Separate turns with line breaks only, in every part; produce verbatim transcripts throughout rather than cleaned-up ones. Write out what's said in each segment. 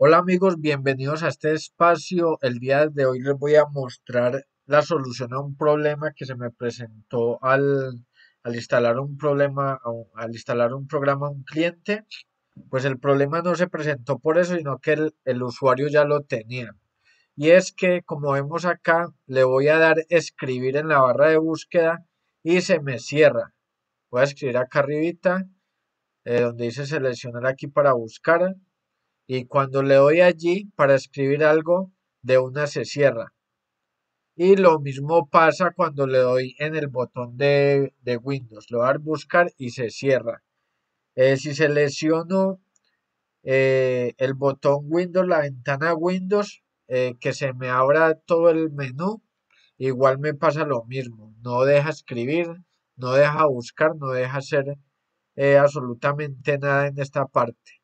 Hola amigos, bienvenidos a este espacio. El día de hoy les voy a mostrar la solución a un problema que se me presentó al, al instalar un problema, a un- al instalar un programa a un cliente. Pues el problema no se presentó por eso, sino que el, el usuario ya lo tenía. Y es que, como vemos acá, le voy a dar escribir en la barra de búsqueda y se me cierra. Voy a escribir acá arribita, eh, donde dice seleccionar aquí para buscar y cuando le doy allí para escribir algo, de una se cierra. Y lo mismo pasa cuando le doy en el botón de, de Windows. Le voy a dar buscar y se cierra. Eh, si selecciono eh, el botón Windows, la ventana Windows, eh, que se me abra todo el menú, igual me pasa lo mismo. No deja escribir, no deja buscar, no deja hacer eh, absolutamente nada en esta parte.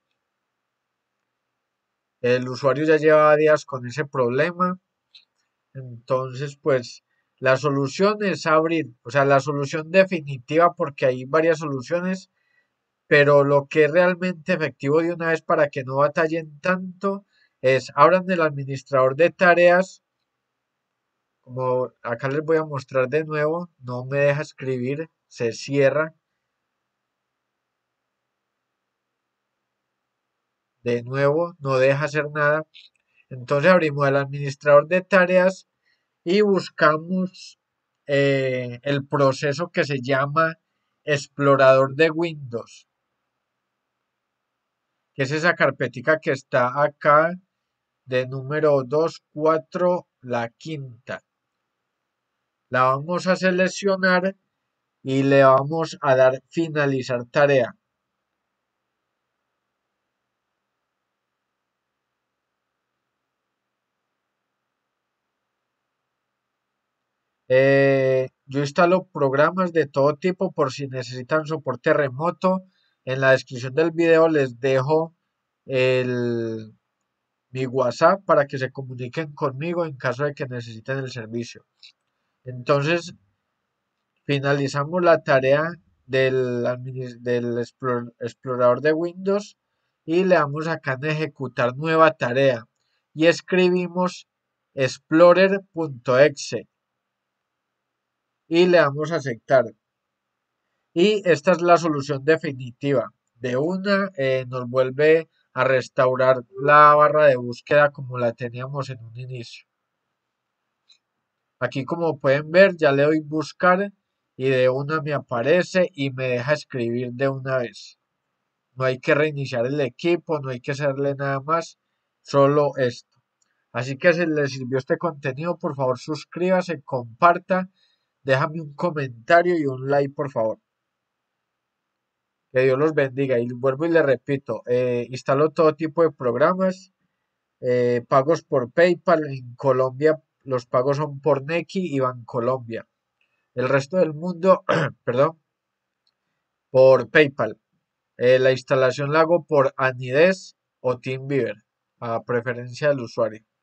El usuario ya lleva días con ese problema. Entonces, pues la solución es abrir, o sea, la solución definitiva, porque hay varias soluciones, pero lo que es realmente efectivo de una vez para que no batallen tanto es abran el administrador de tareas, como acá les voy a mostrar de nuevo, no me deja escribir, se cierra, de nuevo, no deja hacer nada. Entonces abrimos el administrador de tareas y buscamos eh, el proceso que se llama explorador de Windows, que es esa carpetica que está acá de número dos cuatro, la quinta. La vamos a seleccionar y le vamos a dar finalizar tarea. Eh, yo instalo programas de todo tipo por si necesitan soporte remoto. En la descripción del video les dejo el, mi WhatsApp para que se comuniquen conmigo en caso de que necesiten el servicio. Entonces, finalizamos la tarea del, del explorador de Windows y le damos acá en ejecutar nueva tarea y escribimos explorer.exe y le damos a aceptar. Y esta es la solución definitiva. De una eh, nos vuelve a restaurar la barra de búsqueda como la teníamos en un inicio. Aquí como pueden ver ya le doy buscar y de una me aparece y me deja escribir de una vez. No hay que reiniciar el equipo, no hay que hacerle nada más, solo esto. Así que si les sirvió este contenido, por favor suscríbase, comparta, déjame un comentario y un like, por favor. Que Dios los bendiga. Y vuelvo y le repito, eh, instalo todo tipo de programas, eh, pagos por PayPal. En Colombia los pagos son por Nequi y Bancolombia. El resto del mundo, perdón, por PayPal. Eh, la instalación la hago por Anides o TeamViewer, a preferencia del usuario.